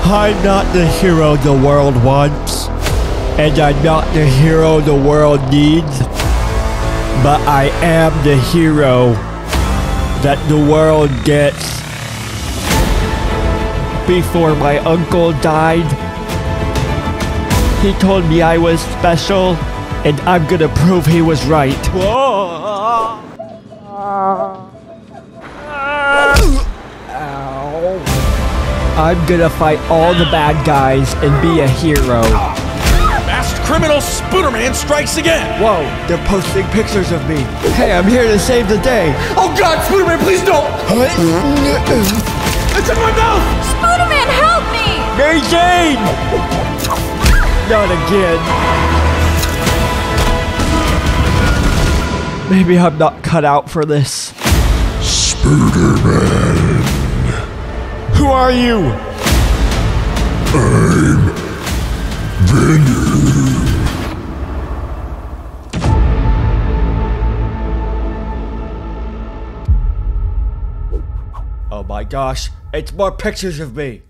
I'm not the hero the world wants, and I'm not the hero the world needs, but I am the hero that the world gets. Before my uncle died, he told me I was special, and I'm gonna prove he was right. Whoa. Ow. I'm gonna fight all the bad guys and be a hero. Masked criminal Spooder-Man strikes again! Whoa, they're posting pictures of me. Hey, I'm here to save the day. Oh God, Spooder-Man, please don't! It's in my mouth! Spooder-Man, help me! Mary Jane! Not again. Maybe I'm not cut out for this. Spooder-Man. Who are you? I'm Venom. Oh my gosh, it's more pictures of me.